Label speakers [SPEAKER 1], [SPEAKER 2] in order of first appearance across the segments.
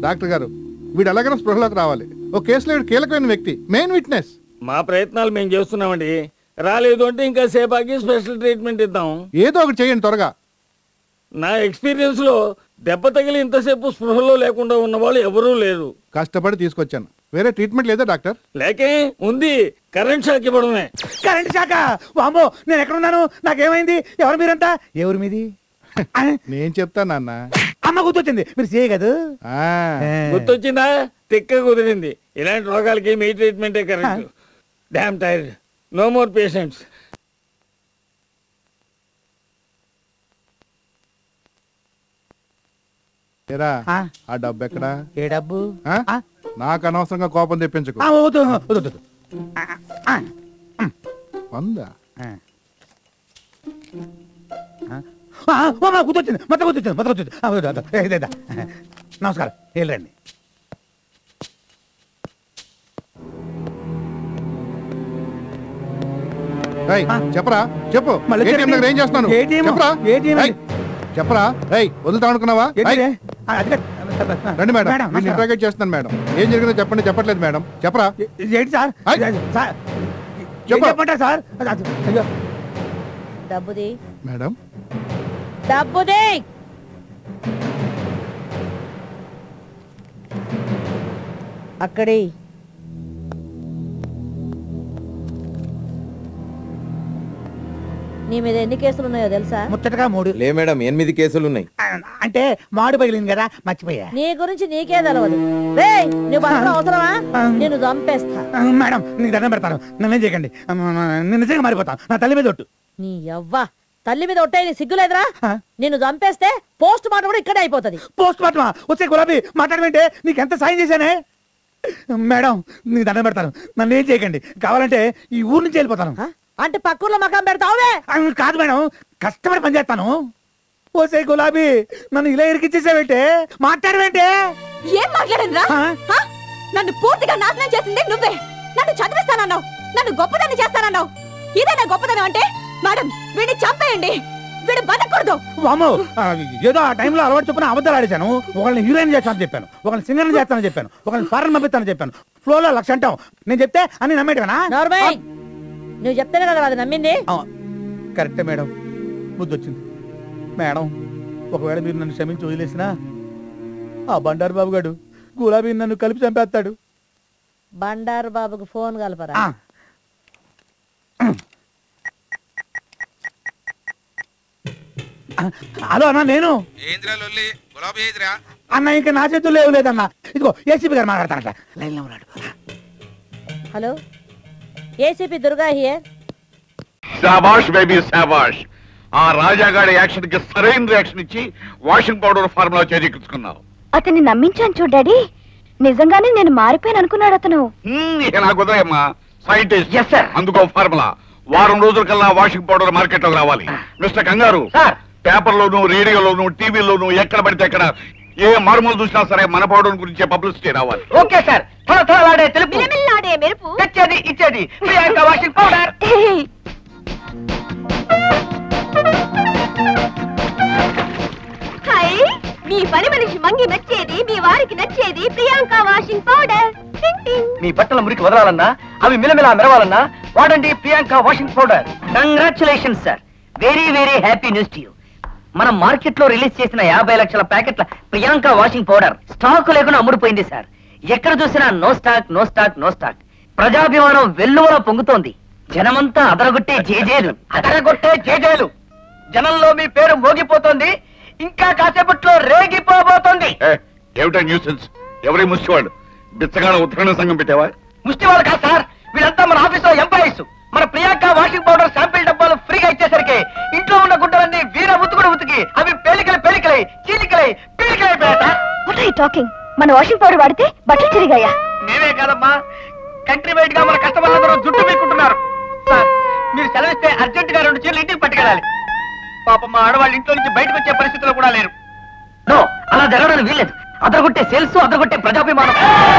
[SPEAKER 1] Doctor గారు వీడు ఎలాగైనా స్పృహలోకి రావాలి. ఓ కేసులో వీడు కీలకమైన వ్యక్తి, మెయిన్ విట్నెస్.
[SPEAKER 2] మా ప్రయత్నాలు మేము చేస్తున్నామండి. రాలేదు అంటే ఇంకా సేపాకి స్పెషల్ ట్రీట్మెంట్ ఇద్దాం.
[SPEAKER 1] ఏదో ఒకటి చేయండి త్వరగా.
[SPEAKER 2] నా ఎక్స్పీరియన్స్ లో దెబ్బ తగిలి ఇంతసేపు స్పృహలో లేకుండా ఉన్న వాళ్ళు ఎవరూ లేరు.
[SPEAKER 1] కష్టపడి తీసుకొచ్చాను. వేరే ట్రీట్మెంట్ లేదా డాక్టర్?
[SPEAKER 2] లేకే ఉంది, కరెంట్ షాక్ ఇవ్వడమే.
[SPEAKER 3] కరెంట్ షాకా? వామ్మో, నేను ఎక్కడున్నాను? నాకేమైంది? ఎవరు మీరంతా? ఎవరు మీది?
[SPEAKER 1] నేను చెప్తాను నాన్న.
[SPEAKER 3] అమ్మ గుర్తొచ్చింది, మీరు చేయ కదా.
[SPEAKER 2] గుర్తొచ్చిందా? తిక్క కుదిరింది. ఇలాంటి రోగాలకి మీ ట్రీట్మెంటే correct. Damn tired, no more patients.
[SPEAKER 1] ఆ డబ్బు ఎక్కడా?
[SPEAKER 3] ఏ డబ్బు?
[SPEAKER 1] నాకు అనవసరంగా కోపం తెప్పించకు. వందా?
[SPEAKER 3] గుర్తొచ్చింది, మొత్తం గుర్తొచ్చింది. నమస్కారం, వెళ్ళండి.
[SPEAKER 1] చెప్పరా, చెప్పు. ఏం చేస్తున్నాను చెప్పరా? వదులుతా అనుకున్నావా? రండి మేడం, నేను ఇంట్రాగేట్ చేస్తున్నాను మేడం. ఏం జరిగిందో చెప్పండి. చెప్పట్లేదు మేడం, చెప్పరా?
[SPEAKER 3] ఏంటి సార్? చెప్పండి సార్.
[SPEAKER 4] డబ్బుది
[SPEAKER 1] మేడం,
[SPEAKER 4] డబ్బుది. అక్కడి నీ మీద ఎన్ని కేసులు ఉన్నాయో తెలుసా?
[SPEAKER 3] ముచ్చటగా 3.
[SPEAKER 5] లే మేడం, 8 కేసులు ఉన్నాయి.
[SPEAKER 3] అంటే మాడు పగిలింది కదా, మర్చిపోయా.
[SPEAKER 4] నీ గురించి నీకే తెలవదు. రేయ్, నువ్వు బతకడం అవసరమా? నేను చంపేస్తా.
[SPEAKER 3] మేడం, నీకు దండం పెడతాను, నన్నేం చేయకండి. నేను నిజంగా మారిపోతాను. నా తల్లి మీద ఒట్టు.
[SPEAKER 4] నీ యవ్వ తల్లి మీద ఒట్టే సిగ్గులేదురా? నిన్ను చంపేస్తే పోస్ట్ మార్టం కూడా ఇక్కడే అయిపోతుంది.
[SPEAKER 3] పోస్ట్ మార్టమా? వచ్చే గులాబీ మాట్లాడమంటే నీకెంత సాయం చేశానే. మేడం, నీకు దండం పెడతాను, నన్ను ఏం చేయకండి. కావాలంటే ఈ ఊరు నుంచి వెళ్ళిపోతాను.
[SPEAKER 4] అంటే పక్కూర్లో మకాం పెడతావే?
[SPEAKER 3] కాదు మేడం, కష్టపడి పనిచేస్తాను. ఓసే గులాబీ, నన్ను ఇలా ఇరికిచ్చేసావేంటే? మాట్లాడవేంటే?
[SPEAKER 6] ఏం మాట్లాడనురా? నన్ను పూర్తిగా నాశనం చేసింది నువ్వే. నన్ను చదివిస్తానన్నావు, నన్ను గొప్పదాన్ని చేస్తానన్నావు. ఇదేనా గొప్పదనం అంటే? మేడం, వీడిని చంపేయండి, వీడు బతకూడదు.
[SPEAKER 3] వామ్మో, ఏదో ఆ టైంలో అలవాటు చొప్పున అబద్ధాలు ఆడేశాను. ఒకళ్ళని హీరోయిన్ చేస్తానని చెప్పాను, ఒకళ్ళని సింగర్ చేస్తానని చెప్పాను, ఒకళ్ళని ఫారెన్ పంపిస్తానని చెప్పాను. ఫ్లోలో 1,00,000 అంటాం. నేను చెప్తే అన్ని నమ్మేటవేనా?
[SPEAKER 4] నువ్వు చెప్తేనే కదా అది నమ్మింది.
[SPEAKER 3] కరెక్టే మేడం, బుద్ధి వచ్చింది. మేడం, ఒకవేళ మీరు నన్ను క్షమించి వదిలేసినా ఆ బండారు బాబు గారు గులాబీ నన్ను కలిపి చంపేస్తాడు.
[SPEAKER 4] బండారు బాబుకు ఫోన్ కలపరా?
[SPEAKER 3] హలో అన్నా, నేను అన్న. ఇంకా నా చేతుల్లో ఏం లేదన్నా. ఇదిగో ఏసీపీ గారు మాట్లాడతానట. లైన్లో ఉన్నాడు.
[SPEAKER 4] Hello, ACP Durga here.
[SPEAKER 7] శాబాష్ బేబీ శాబాష్. ఆ రాజాగాడి యాక్షన్ కి సరైన రియాక్షన్ ఇచ్చి వాషింగ్ పౌడర్ ఫార్ములా చేజిక్కించుకున్నావు.
[SPEAKER 6] అతన్ని నమ్మించాను చూడు డాడీ, నిజంగానే నేను మారిపోయాను అనుకున్నాడు అతను.
[SPEAKER 7] నాకు ఉదయమ్మా సైంటిస్ట్, అందుకో ఫార్ములా. వారం రోజుల కల్లా వాషింగ్ పౌడర్ మార్కెట్ లోకి రావాలి. మిస్టర్ కంగారు, పేపర్లోను, రేడియోలోను, టీవీలోను ఎక్కడ పడితే ఎక్కడ ఏ మార్మూలు చూసినా సరే మన పౌడర్ గురించే పబ్లిసిటీ రావాలి.
[SPEAKER 8] Okay sir. మెరుపు తెచ్చేది ఇచ్చేది ప్రియాంక వాషింగ్ పౌడర్.
[SPEAKER 6] హాయ్, మీ పని మనిషి మంగి నచ్చేది, మీ వారికి నచ్చేది ప్రియాంక వాషింగ్ పౌడర్.
[SPEAKER 8] మీ బట్టల మురికి వదలాలన్నా, అవి మిలమిలా మెరవాలన్నా వాడండి Priyanka washing powder. Congratulation sir, very very happy news to you. మనం మార్కెట్ లో రిలీజ్ చేసిన 50 లక్షల ప్యాకెట్ల ప్రియాంక వాషింగ్ పౌడర్ స్టాక్ లేకుండా అమ్ముడుపోయింది సార్. ఎక్కడ చూసినా no stock, no stock, no stock. ప్రజాభిమానం వెల్లువలో పొంగుతోంది. జనమంతా అదరగొట్టే జేజేలు, అదరగొట్టే జేజేలు. జనంలో మీ పేరు మోగిపోతోంది, ఇంకా కాసేపట్లో రేగిపోబోతోంది.
[SPEAKER 7] ఏమిటా న్యూసెన్స్? ఎవరి ముష్టివాడు? బిచ్చగాడ ఉత్తరాణ సంఘం పెట్టావా?
[SPEAKER 8] ముష్టివాళ్ళు కాదు సార్, వీళ్ళంతా మన ఆఫీస్ లో ఎంప్లాయీస్. మన ప్రియాంక వాషింగ్ పౌడర్ శాంపిల్ డబ్బాలు ఫ్రీగా ఇచ్చేసరికి ఇంట్లో ఉన్న గుడ్డలన్నీ వీర ఉతుకుడు ఉతికి అవి పేలికలై చీలికలై
[SPEAKER 6] టాకింగ్. మన వాషింగ్ పౌడర్ వాడితే బట్టలు తిరిగాయా?
[SPEAKER 8] నేనే కాదమ్మా, కంట్రీ వైడ్ గా మన కస్టమర్లందరూ జుట్టు పీక్కుంటున్నారు. సార్, మీరు సెలవిస్తే అర్జెంట్ గా 2 చీరలు ఇంటికి పట్టుకెళ్ళాలి. పాపం మా ఆడవాళ్ళు ఇంట్లో నుంచి బయటకు వచ్చే పరిస్థితిలో కూడా లేరు. నో, అలా జరగడానికి వీల్లేదు. అదరగొట్టే సేల్స్, అదరగొట్టే ప్రజాభిమానం.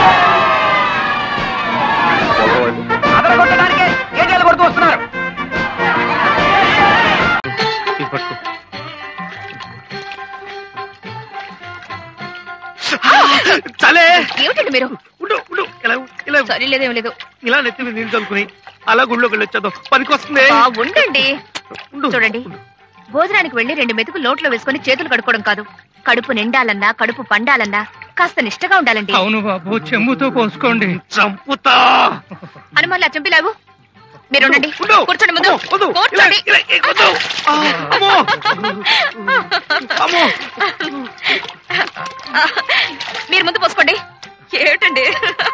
[SPEAKER 8] అదరగొట్టడానికే ఏజేలు కొడుతూ వస్తున్నారు.
[SPEAKER 5] చలే
[SPEAKER 8] ఏమిటండి మీరు
[SPEAKER 5] ఉండు ఉండు ఇలా ఇలా
[SPEAKER 8] సరే లేదేం లేదు
[SPEAKER 5] ఇలా నెత్తి మీద నీళ్ళు చల్లుకుని అలా గుళ్ళోకి వెళ్ళి వచ్చేద్దాం పనికొస్తుంది
[SPEAKER 8] ఉండండి
[SPEAKER 5] ఉండు.
[SPEAKER 8] చూడండి భోజనానికి వెళ్ళి 2 మెతుకులు నోట్లో వేసుకొని చేతులు కడుక్కోవడం కాదు, కడుపు నిండాలన్నా కడుపు పండాలన్నా కాస్త నిష్టగా ఉండాలండి.
[SPEAKER 5] అవును బాబు, చెమ్ముతో పోసుకోండి. చంపుతా
[SPEAKER 8] హనుమాన్లా చంపిలావు. మీరు ఉండండి,
[SPEAKER 5] ఉండు.
[SPEAKER 8] కూర్చోండి ముందు.
[SPEAKER 5] వద్దు.
[SPEAKER 8] కూర్చోండి.
[SPEAKER 5] ఇలా, వద్దు. అమ్మో. అమ్మో.
[SPEAKER 8] మీరు ముందు పోసుకోండి. ఏమిటండి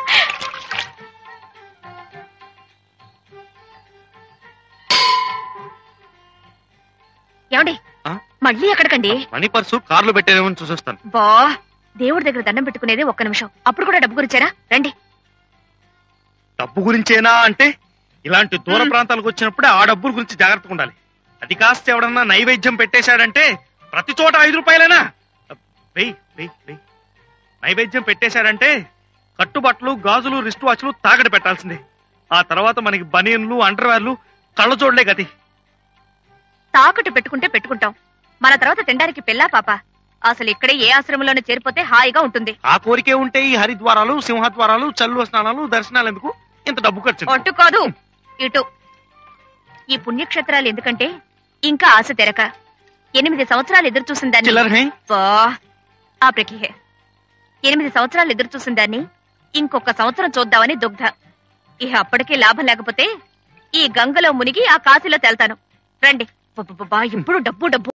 [SPEAKER 8] ఏమండి మళ్ళీ ఎక్కడికండి?
[SPEAKER 5] మనీ పర్సు కార్లో పెట్టేదేమో చూసొస్తాను.
[SPEAKER 8] బా దేవుడి దగ్గర దండం పెట్టుకునేది 1 నిమిషం, అప్పుడు కూడా డబ్బు గురించారా? రండి.
[SPEAKER 5] డబ్బు గురించేనా అంటే ఇలాంటి దూర ప్రాంతాలకు వచ్చినప్పుడే ఆ డబ్బుల గురించి జాగ్రత్తగా ఉండాలి. అది కాస్త ఎవడన్నా నైవేద్యం పెట్టేశాడంటే ప్రతి చోట 5 రూపాయలేనా? వెయ్యి వెయ్యి వెయ్యి. నైవేద్యం పెట్టేశాడంటే కట్టుబట్టలు, గాజులు, రిస్ట్ వాచ్లు తాకడి పెట్టాల్సిందే. ఆ తర్వాత మనకి బనీన్లు, అండర్వేర్లు, కళ్ళజోడ్లే గతి.
[SPEAKER 8] తాకట్టు పెట్టుకుంటే పెట్టుకుంటాం, మన తర్వాత తినడానికి పిల్లా పాప. అసలు ఇక్కడే ఏ ఆశ్రమంలోనే చేరిపోతే హాయిగా ఉంటుంది.
[SPEAKER 5] ఆ కోరికే ఉంటే ఈ హరిద్వారాలు, సింహద్వారాలు, చల్లు స్నానాలు, దర్శనాలు ఎందుకు ఇంత డబ్బు ఖర్చు?
[SPEAKER 8] అటు కాదు ఇటు. ఈ పుణ్యక్షేత్రాలు ఎందుకంటే ఇంకా ఆశ తెరక 8 సంవత్సరాలు ఎదురు చూసిన దాన్ని ఆ ప్రకిహే 8 సంవత్సరాలు ఎదురు చూసిన దాన్ని ఇంకొక సంవత్సరం చూద్దామని దుగ్ధ. ఇహ అప్పటికే లాభం లేకపోతే ఈ గంగలో మునిగి ఆ కాశీలో తేల్తాను. రండి. ఇప్పుడు డబ్బు డబ్బు